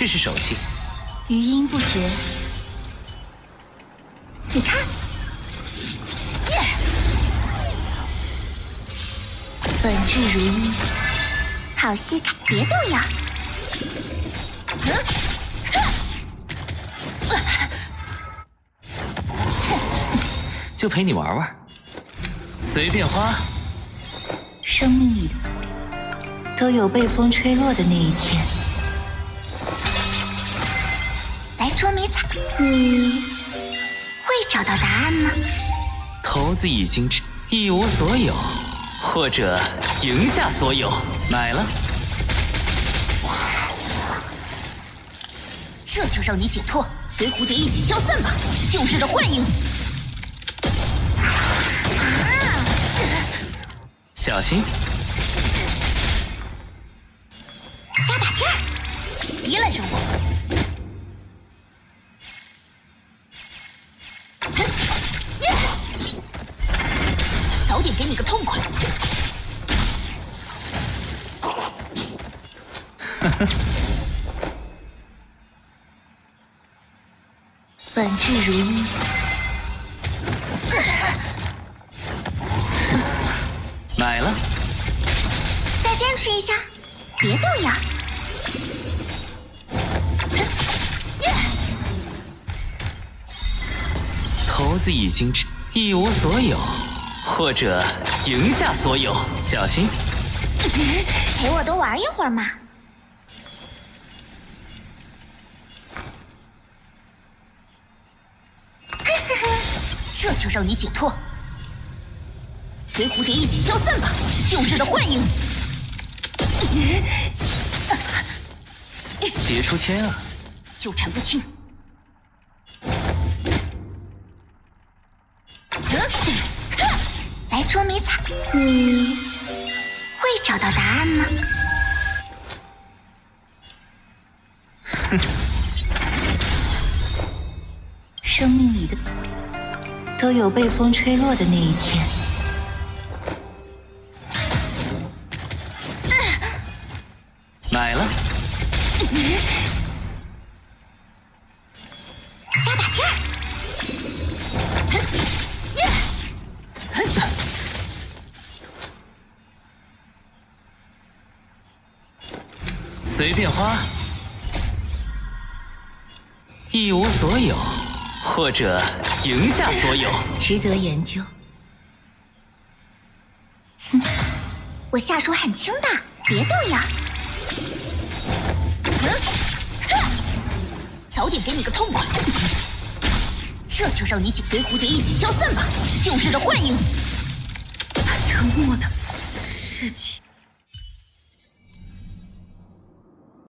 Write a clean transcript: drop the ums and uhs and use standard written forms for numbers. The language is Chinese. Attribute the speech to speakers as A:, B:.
A: 试试手气。
B: 余音不绝，你看，本质如一，好戏看，别动摇。
A: 就陪你玩玩，随便花。
B: 生命里都有被风吹落的那一天。来捉迷藏，你会找到答案吗？
A: 骰子已经一无所有，或者赢下所有。买了，
B: 这就让你解脱，随蝴蝶一起消散吧，旧日的幻影。
A: 小心，
B: 加把劲儿，别拦着我。早点给你个痛快。本质如一。
A: 买了，
B: 再坚持一下，别动摇。
A: 骰子已经一无所有，或者赢下所有。小心，
B: 陪我多玩一会儿嘛。这就让你解脱。随蝴蝶一起消散吧，旧日的幻影。
A: 别出千啊！
B: 纠缠不清。来捉迷藏，你会找到答案吗？生命里的都有被风吹落的那一天。
A: 买了，
B: 加把劲儿。
A: 随便花，一无所有，或者赢下所有。
B: 值得研究。哼，我下手很轻的，别动摇。早点给你个痛快。这就让你随蝴蝶一起消散吧，旧日的幻影。沉默的事情。